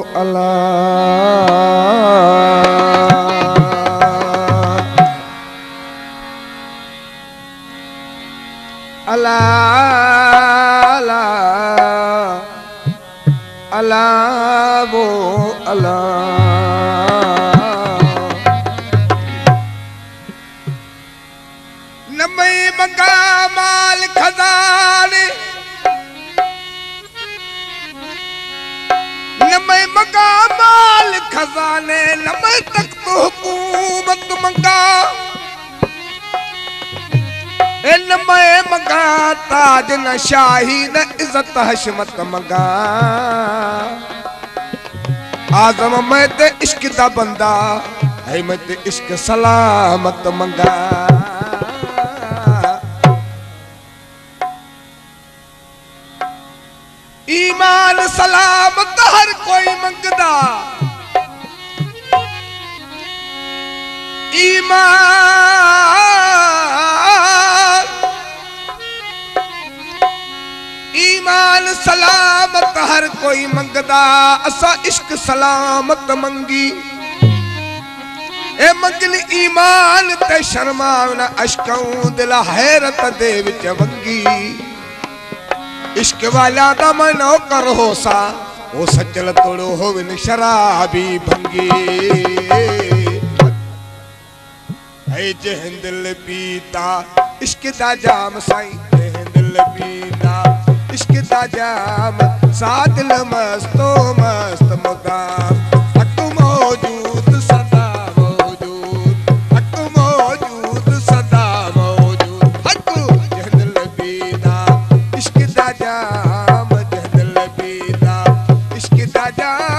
अल्लाह अल्लाह अल्लाह वो अल्लाह नमई मंगा माल खजाने नमई मंगा माल खजाने नमई तक तो हुकूमत मंगा नमई मंगा ताज न शाही न इज्जत हशमत मंगा आजम मैं ते इश्क दा बंदा है मैं ते इश्क सलामत मंगा ईमान सलामत हर कोई मंगदा ईमान सलामत हर कोई मंगदा असा इश्क सलामत मंगी ए मंगन ईमान ते शर्मावना अशकऊं दिल हैरत दे विच वंगी इश्क वाला दा मनो कर होसा ओ सज्जल तोड़ो होविन शराबी भंगी है जहन दिल पीता इश्क दा जाम साईं जहन दिल पीता इश्क दा जाम सा दिल मस्तो मस्त मुदाम हक मौजूद सदा मौजूद हक मौजूद सदा मौजूद हक जहन दिल पीता इश्क दा जाम जहन दिल पीता इश्क दा जाम